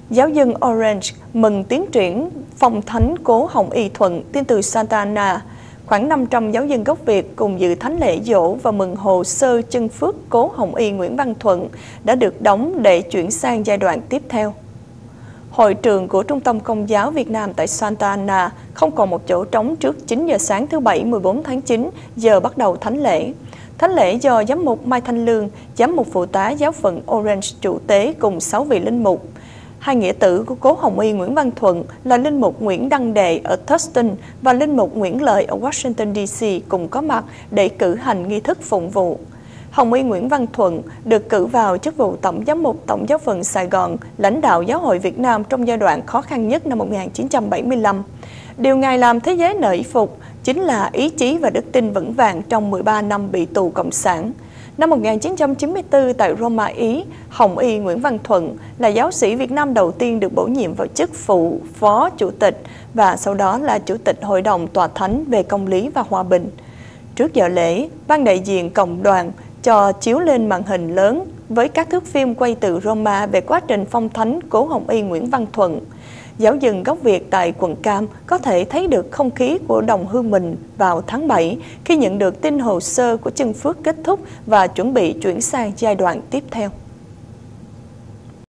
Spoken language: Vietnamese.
Giáo dân Orange mừng tiến triển phong thánh Cố Hồng Y Thuận, tin từ Santa Ana. Khoảng 500 giáo dân gốc Việt cùng dự thánh lễ dỗ và mừng hồ sơ chân phước Cố Hồng Y Nguyễn Văn Thuận đã được đóng để chuyển sang giai đoạn tiếp theo. Hội trường của Trung tâm Công giáo Việt Nam tại Santa Ana không còn một chỗ trống trước 9 giờ sáng thứ Bảy 14 tháng 9 giờ bắt đầu thánh lễ. Thánh lễ do Giám mục Mai Thanh Lương, Giám mục phụ tá giáo phận Orange chủ tế cùng 6 vị linh mục. Hai nghĩa tử của Cố Hồng Y Nguyễn Văn Thuận là linh mục Nguyễn Đăng Đệ ở Tustin và linh mục Nguyễn Lợi ở Washington DC cùng có mặt để cử hành nghi thức phụng vụ. Hồng Y Nguyễn Văn Thuận được cử vào chức vụ Tổng giám mục Tổng giáo phận Sài Gòn, lãnh đạo Giáo hội Việt Nam trong giai đoạn khó khăn nhất năm 1975. Điều Ngài làm thế giới nể phục chính là ý chí và đức tin vững vàng trong 13 năm bị tù Cộng sản. Năm 1994 tại Roma, Ý, Hồng Y Nguyễn Văn Thuận là giáo sĩ Việt Nam đầu tiên được bổ nhiệm vào chức phụ phó chủ tịch và sau đó là chủ tịch Hội đồng Tòa Thánh về Công lý và Hòa bình. Trước giờ lễ, ban đại diện cộng đoàn cho chiếu lên màn hình lớn với các thước phim quay từ Roma về quá trình phong thánh Cố Hồng Y Nguyễn Văn Thuận. Giáo dân gốc Việt tại quận Cam có thể thấy được không khí của đồng hương mình vào tháng 7 khi nhận được tin hồ sơ của chân phước kết thúc và chuẩn bị chuyển sang giai đoạn tiếp theo.